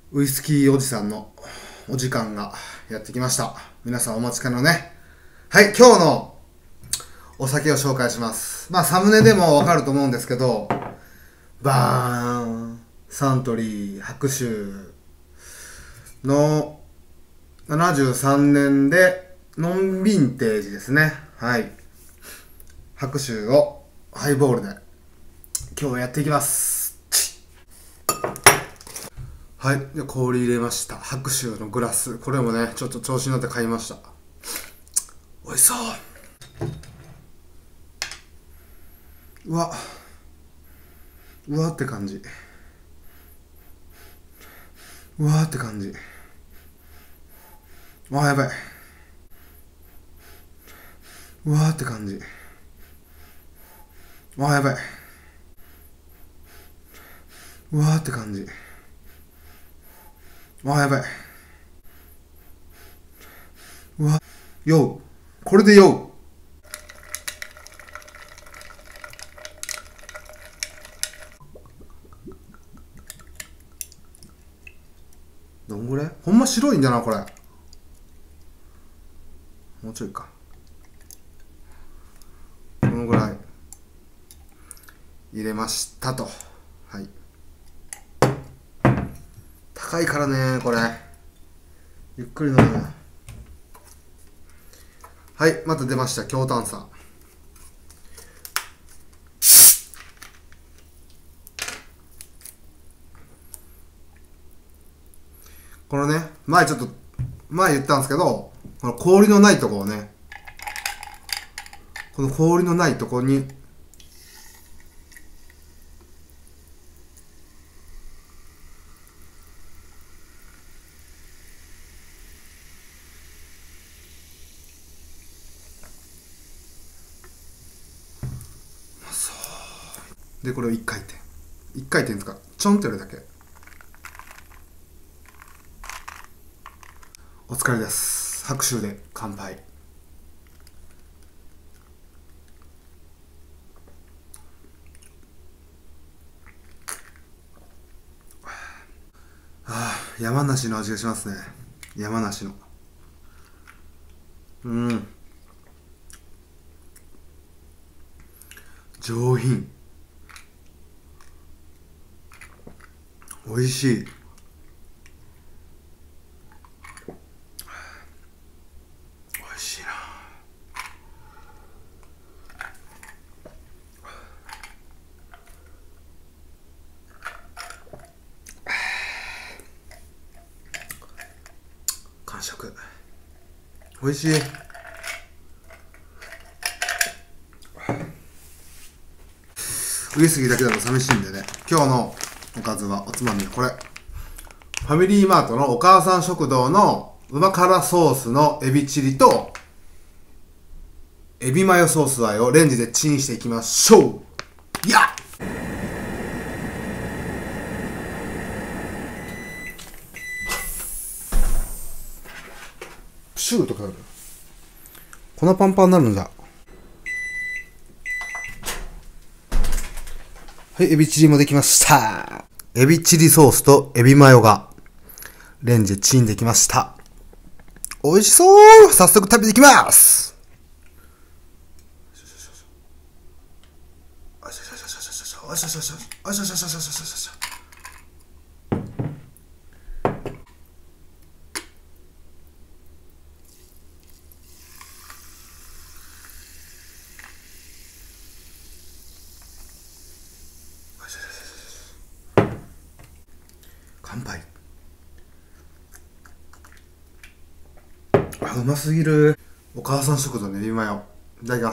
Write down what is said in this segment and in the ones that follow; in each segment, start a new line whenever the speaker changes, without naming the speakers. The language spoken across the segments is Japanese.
ウイスキーおじさんのお時間がやってきました。皆さんお待ちかねのね。はい、今日のお酒を紹介します。まあ、サムネでもわかると思うんですけど、バーン、サントリー白州の73年でノンヴィンテージですね。はい。白州をハイボールで今日やっていきます。はい。で、氷入れました。白州のグラス。これもね、ちょっと調子に乗って買いました。おいしそう。うわ、うわって感じ。うわって感じ。あ、やばい。うわって感じ。あ、やばい。うわって感じ。あ、やばい。うわ、酔う。これで酔う。どんぐらいほんま白いんだな、これ。もうちょいか。このぐらい入れましたと。はい。高いからね、これ。ゆっくり飲むな。はい、また出ました。強炭酸。このね、前言ったんですけど、この氷のないとこをね、この氷のないとこに、で、これを1回転。1回転ですか、ちょんってやるだけ。お疲れです。拍手で乾杯。山梨の味がしますね。山梨の。うん。上品。美味しい。美味しいな。完食。美味しい。ウイスキーだけだと寂しいんでね。今日のおかずは、おつまみはこれ。ファミリーマートのお母さん食堂のうま辛ソースのエビチリと、エビマヨソース和えをレンジでチンしていきましょう。やっシューとかある。粉パンパンになるんじゃ。はい、エビチリもできました。エビチリソースとエビマヨがレンジでチンできました。美味しそう。早速食べていきます。乾杯。あ、うますぎる。お母さん食堂のエビマヨ。いただきます。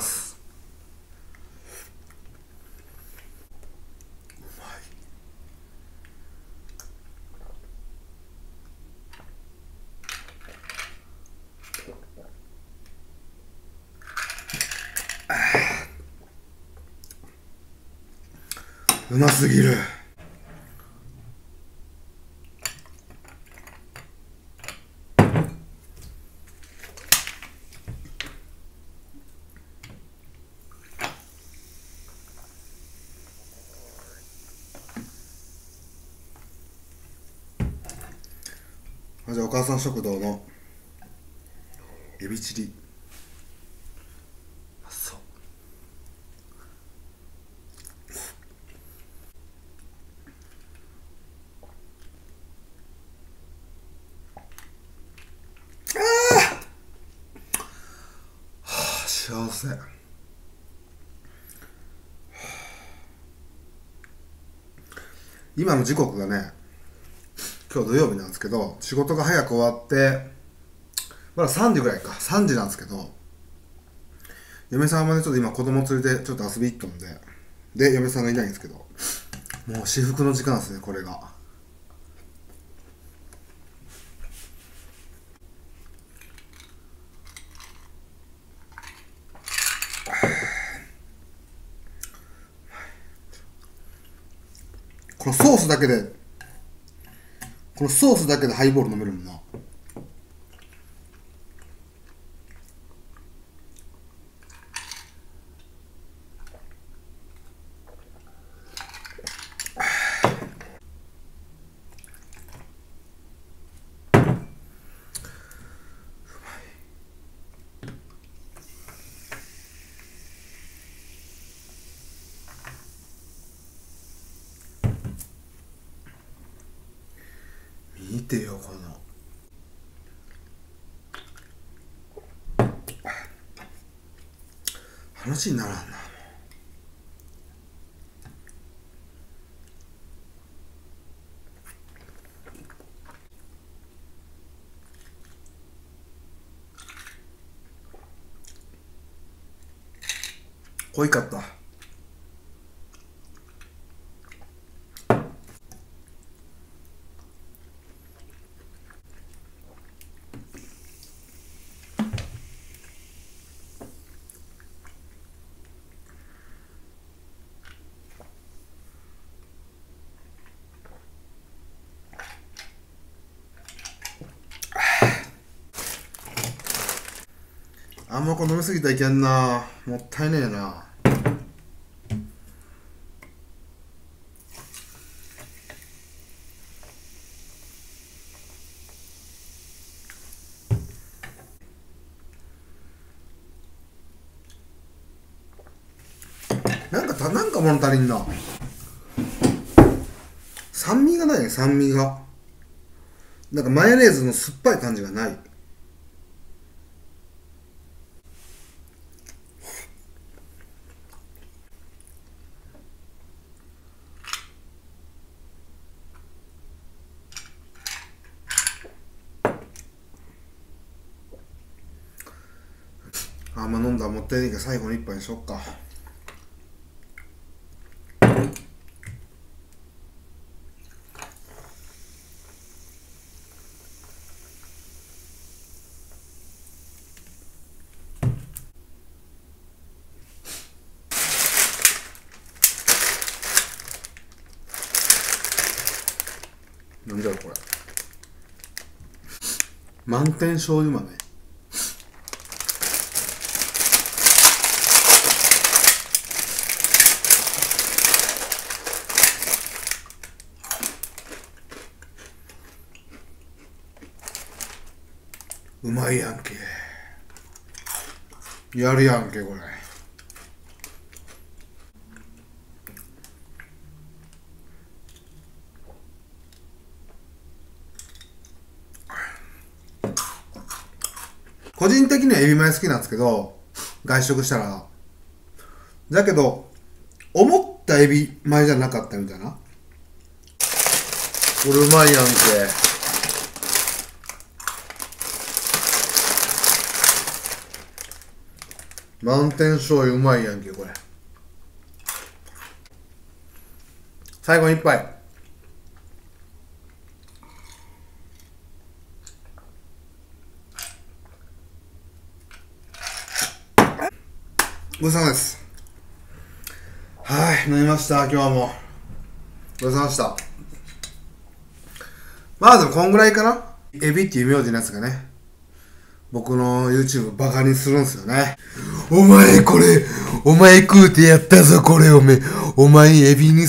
うますぎる。 じゃあお母さん食堂のエビチリ。そう。幸せ。今の時刻がね、今日土曜日なんですけど、仕事が早く終わってまだ3時ぐらいか、3時なんですけど、嫁さんはねちょっと今子供連れてちょっと遊び行ったんで嫁さんがいないんですけど、もう至福の時間ですね、これが。このソースだけでハイボール飲めるもんな。見てよこの話にならんな。濃いかった。あんまこれ飲みすぎたらいけんな。もったいねえな。なんか物足りんな。酸味がないね、酸味が。なんかマヨネーズの酸っぱい感じがない。あんま飲んだらもったいねえけど最後の一杯にしよっか。なんだろこれ。満点醤油豆。うまいやんけ。やるやんけこれ。個人的にはエビマヨ好きなんですけど、外食したら。だけど思ったエビマヨじゃなかったみたいな。これうまいやんけ。満点醤油うまいやんけこれ。最後に一杯。ごちそうさまです。はい、飲みました今日も。ごちそうさまでした。まあでもこんぐらいかな。エビっていう名字のやつがね、僕の YouTube バカにするんすよね。お前食うてやったぞこれお前エビに